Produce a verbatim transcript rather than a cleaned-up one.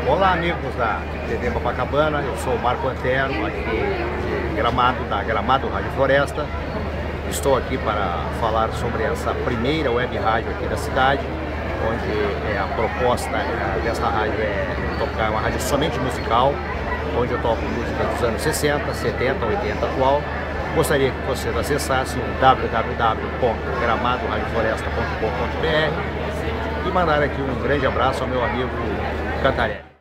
Olá, amigos da T V Copacabana, eu sou o Marco Antero, aqui de Gramado, da Gramado Rádio Floresta. Estou aqui para falar sobre essa primeira web rádio aqui da cidade, onde é, a proposta dessa rádio é tocar uma rádio somente musical, onde eu toco música dos anos sessenta, setenta, oitenta, atual. Gostaria que vocês acessassem o w w w ponto gramado rádio floresta ponto com ponto b r e mandar aqui um grande abraço ao meu amigo Cantarelli.